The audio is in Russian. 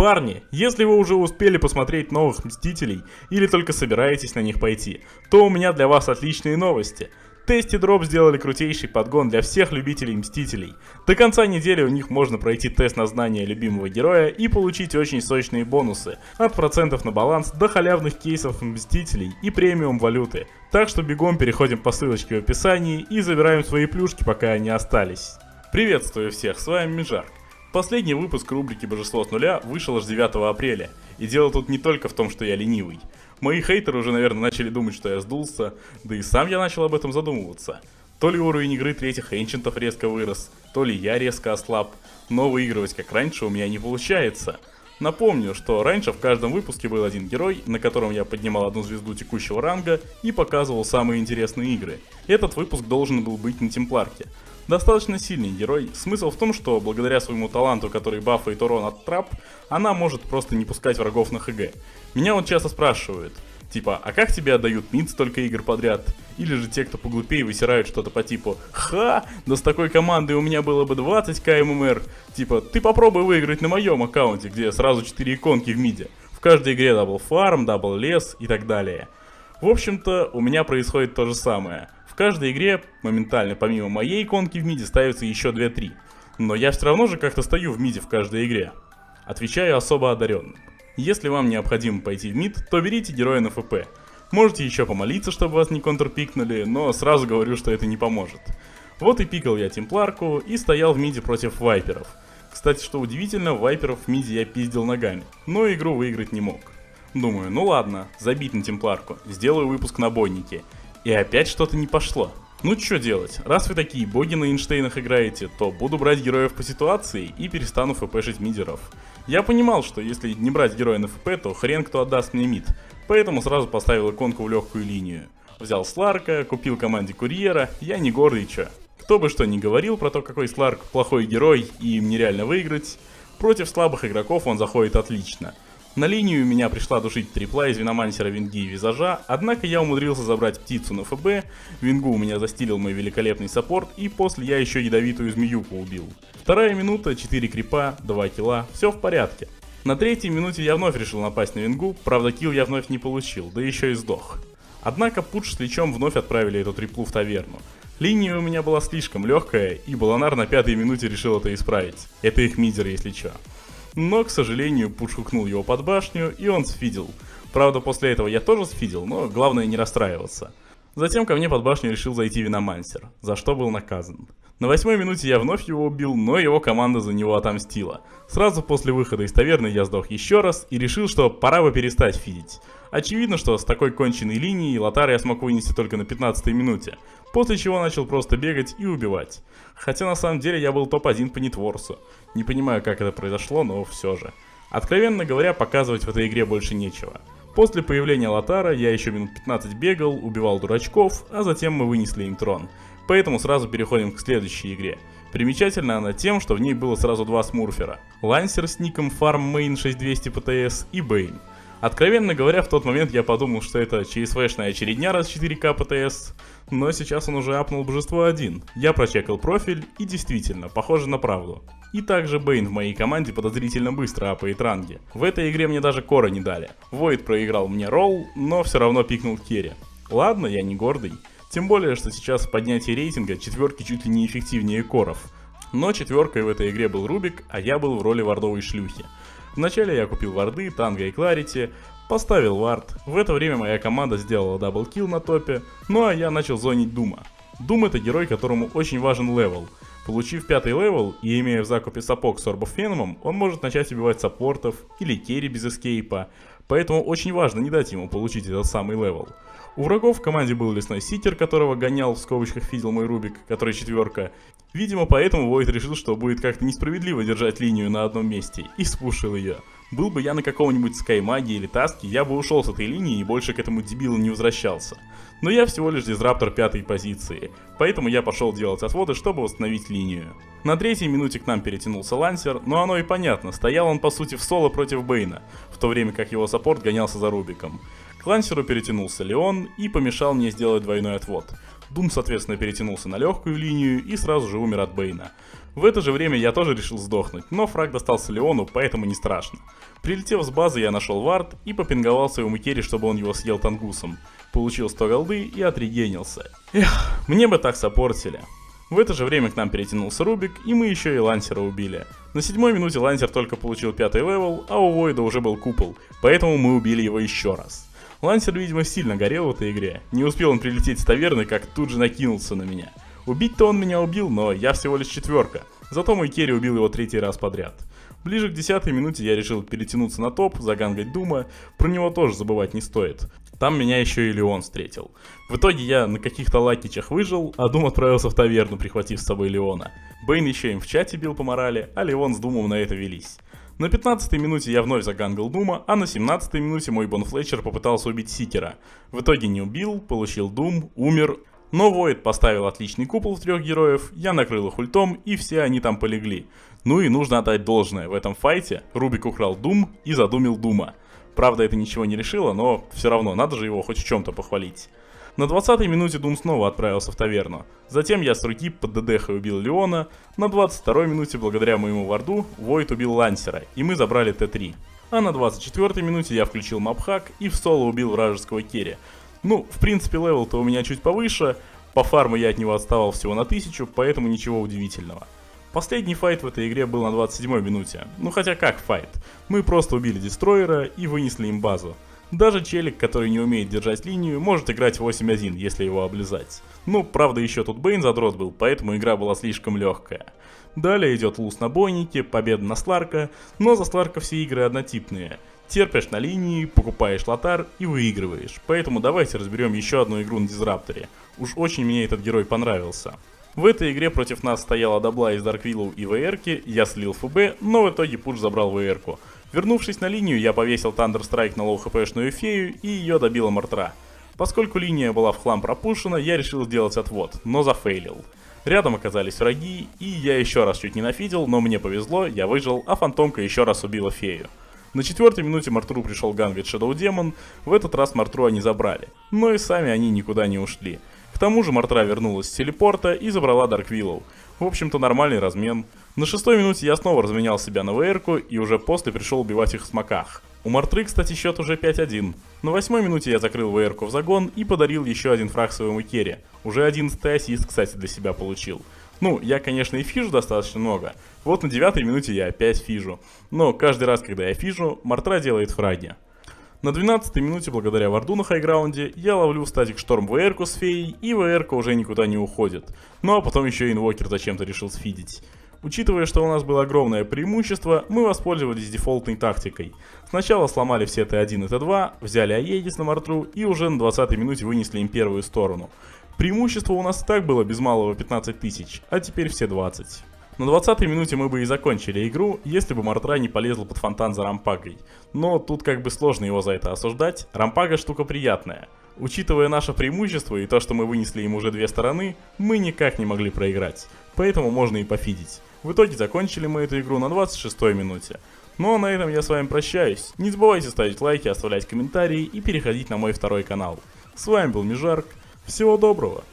Парни, если вы уже успели посмотреть новых Мстителей или только собираетесь на них пойти, то у меня для вас отличные новости. Тести Дроп сделали крутейший подгон для всех любителей Мстителей. До конца недели у них можно пройти тест на знание любимого героя и получить очень сочные бонусы, от процентов на баланс до халявных кейсов Мстителей и премиум валюты. Так что бегом переходим по ссылочке в описании и забираем свои плюшки, пока они остались. Приветствую всех, с вами Мижарк. Последний выпуск рубрики «Божество с нуля» вышел аж 9 апреля, и дело тут не только в том, что я ленивый. Мои хейтеры уже, наверное, начали думать, что я сдулся, да и сам я начал об этом задумываться. То ли уровень игры третьих энчантов резко вырос, то ли я резко ослаб, но выигрывать как раньше у меня не получается. Напомню, что раньше в каждом выпуске был один герой, на котором я поднимал одну звезду текущего ранга и показывал самые интересные игры. Этот выпуск должен был быть на Темпларке. Достаточно сильный герой, смысл в том, что благодаря своему таланту, который бафает урон от трап, она может просто не пускать врагов на ХГ. Меня вот часто спрашивают, типа, а как тебе отдают мид столько игр подряд? Или же те, кто поглупее, высирают что-то по типу, ха, да с такой командой у меня было бы 20к ММР. Типа, ты попробуй выиграть на моем аккаунте, где сразу 4 иконки в миде. В каждой игре дабл фарм, дабл лес и так далее. В общем-то, у меня происходит то же самое. В каждой игре моментально помимо моей иконки в миде ставится еще 2-3. Но я все равно же как-то стою в миде в каждой игре. Отвечаю особо одаренным. Если вам необходимо пойти в мид, то берите героя на ФП. Можете еще помолиться, чтобы вас не контрпикнули, но сразу говорю, что это не поможет. Вот и пикал я Темпларку и стоял в миде против вайперов. Кстати, что удивительно, вайперов в миде я пиздил ногами, но игру выиграть не мог. Думаю, ну ладно, забить на Темпларку, сделаю выпуск на бойнике. И опять что-то не пошло. Ну что делать, раз вы такие боги на Эйнштейнах играете, то буду брать героев по ситуации и перестану фпшить мидеров. Я понимал, что если не брать героя на фп, то хрен кто отдаст мне мид, поэтому сразу поставил иконку в легкую линию. Взял Сларка, купил команде курьера, я не гордый чё. Кто бы что ни говорил про то, какой Сларк плохой герой и им нереально выиграть, против слабых игроков он заходит отлично. На линию меня пришла душить трипла из Виномансера, Винги и Визажа, однако я умудрился забрать птицу на ФБ, Вингу у меня застилил мой великолепный саппорт, и после я еще ядовитую змеюку убил. Вторая минута, 4 крипа, 2 килла, все в порядке. На третьей минуте я вновь решил напасть на Вингу, правда килл я вновь не получил, да еще и сдох. Однако Пудж с Личом вновь отправили эту триплу в таверну. Линия у меня была слишком легкая, и Баланар на 5-й минуте решил это исправить. Это их мидер, если чё. Но, к сожалению, Пудж хукнул его под башню, и он сфидил. Правда, после этого я тоже сфидил, но главное не расстраиваться. Затем ко мне под башню решил зайти Виномансер, за что был наказан. На 8-й минуте я вновь его убил, но его команда за него отомстила. Сразу после выхода из таверны я сдох еще раз и решил, что пора бы перестать фидить. Очевидно, что с такой конченной линией Лотара я смог вынести только на 15-й минуте, после чего начал просто бегать и убивать. Хотя на самом деле я был топ-1 по нетворсу. Не понимаю, как это произошло, но все же. Откровенно говоря, показывать в этой игре больше нечего. После появления Лотара я еще минут 15 бегал, убивал дурачков, а затем мы вынесли им трон. Поэтому сразу переходим к следующей игре. Примечательна она тем, что в ней было сразу два смурфера. Лансер с ником FarmMain 6200 ПТС и Бейн. Откровенно говоря, в тот момент я подумал, что это ЧСВшная очередня раз 4К ПТС, но сейчас он уже апнул Божество 1. Я прочекал профиль и действительно, похоже на правду. И также Бейн в моей команде подозрительно быстро апает ранги. В этой игре мне даже кора не дали. Войд проиграл мне ролл, но все равно пикнул керри. Ладно, я не гордый. Тем более, что сейчас в поднятии рейтинга четверки чуть ли не эффективнее коров. Но четверкой в этой игре был Рубик, а я был в роли вардовой шлюхи. Вначале я купил варды, танго и кларити, поставил вард. В это время моя команда сделала даблкилл на топе, ну а я начал зонить Дума. Дум — это герой, которому очень важен левел. Получив 5-й левел и имея в закупе сапог с орбофеномом, он может начать убивать саппортов или керри без эскейпа, поэтому очень важно не дать ему получить этот самый левел. У врагов в команде был лесной ситер, которого гонял, в скобочках фидел мой Рубик, который четверка. Видимо, поэтому Войд решил, что будет как-то несправедливо держать линию на одном месте, и спушил ее. Был бы я на каком-нибудь скаймаге или таске, я бы ушел с этой линии и больше к этому дебилу не возвращался. Но я всего лишь дизраптор 5-й позиции, поэтому я пошел делать отводы, чтобы восстановить линию. На 3-й минуте к нам перетянулся Лансер, но оно и понятно, стоял он по сути в соло против Бейна, в то время как его саппорт гонялся за Рубиком. К Лансеру перетянулся Леон и помешал мне сделать двойной отвод. Дум, соответственно, перетянулся на легкую линию и сразу же умер от Бейна. В это же время я тоже решил сдохнуть, но фраг достался Леону, поэтому не страшно. Прилетев с базы, я нашел вард и попинговал своему керри, чтобы он его съел тангусом. Получил 100 голды и отрегенился. Эх, мне бы так саппортили. В это же время к нам перетянулся Рубик, и мы еще и Лансера убили. На 7-й минуте Лансер только получил 5-й левел, а у Войда уже был купол, поэтому мы убили его еще раз. Лансер, видимо, сильно горел в этой игре. Не успел он прилететь с таверны, как тут же накинулся на меня. Убить-то он меня убил, но я всего лишь 4-ка. Зато мой керри убил его 3-й раз подряд. Ближе к 10-й минуте я решил перетянуться на топ, загангать Дума, про него тоже забывать не стоит. Там меня еще и Леон встретил. В итоге я на каких-то лакичах выжил, а Дум отправился в таверну, прихватив с собой Леона. Бейн еще им в чате бил по морали, а Леон с Думом на это велись. На 15-й минуте я вновь загангал Дума, а на 17-й минуте мой Бон Флетчер попытался убить Сикера. В итоге не убил, получил Дум, умер. Но Войд поставил отличный купол в 3 героев, я накрыл их ультом, и все они там полегли. Ну и нужно отдать должное, в этом файте Рубик украл Дум и задумил Дума. Правда, это ничего не решило, но все равно, надо же его хоть в чем-то похвалить. На 20-й минуте Дум снова отправился в таверну. Затем я с руки под ДДХ убил Леона. На 22-й минуте, благодаря моему варду, Войд убил Лансера, и мы забрали Т3. А на 24-й минуте я включил мапхак и в соло убил вражеского керри. Ну, в принципе, левел-то у меня чуть повыше, по фарму я от него отставал всего на 1000, поэтому ничего удивительного. Последний файт в этой игре был на 27-й минуте. Ну хотя как файт? Мы просто убили дестройера и вынесли им базу. Даже челик, который не умеет держать линию, может играть 8-1, если его облизать. Ну, правда, еще тут Бейн задрот был, поэтому игра была слишком легкая. Далее идет луз на бойнике, победа на Сларка, но за Сларка все игры однотипные. Терпишь на линии, покупаешь лотар и выигрываешь. Поэтому давайте разберем еще одну игру на Дизрапторе. Уж очень мне этот герой понравился. В этой игре против нас стояла Дабла из Дарквиллоу и ВРки, я слил ФБ, но в итоге Пуш забрал ВРку. Вернувшись на линию, я повесил Thunderstrike на лоу-хпшную фею и ее добила Мартра. Поскольку линия была в хлам пропушена, я решил сделать отвод, но зафейлил. Рядом оказались враги, и я еще раз чуть не нафидел, но мне повезло, я выжил, а фантомка еще раз убила фею. На 4-й минуте Мартру пришел гангать Shadow Demon, в этот раз Мартру они забрали, но и сами они никуда не ушли. К тому же Мартра вернулась с телепорта и забрала Дарквиллоу. В общем-то нормальный размен. На 6-й минуте я снова разменял себя на ВРку и уже после пришел убивать их в смоках. У Мартры, кстати, счет уже 5-1. На 8-й минуте я закрыл ВРку в загон и подарил еще один фраг своему керри. Уже 11-й ассист, кстати, для себя получил. Ну, я, конечно, и фижу достаточно много. Вот на 9-й минуте я опять фижу. Но каждый раз, когда я фижу, Мартра делает фраги. На 12-й минуте, благодаря варду на хайграунде, я ловлю статик шторм ВРку с феей, и ВРка уже никуда не уходит. Ну а потом еще и инвокер зачем-то решил сфидить. Учитывая, что у нас было огромное преимущество, мы воспользовались дефолтной тактикой. Сначала сломали все Т1 и Т2, взяли Аегис на Мартру и уже на 20-й минуте вынесли им первую сторону. Преимущество у нас и так было без малого 15 тысяч, а теперь все 20. На 20-й минуте мы бы и закончили игру, если бы Мартра не полезла под фонтан за рампагой. Но тут как бы сложно его за это осуждать, рампага штука приятная. Учитывая наше преимущество и то, что мы вынесли им уже 2 стороны, мы никак не могли проиграть. Поэтому можно и пофидить. В итоге закончили мы эту игру на 26-й минуте. Ну а на этом я с вами прощаюсь. Не забывайте ставить лайки, оставлять комментарии и переходить на мой второй канал. С вами был Межарк. Всего доброго!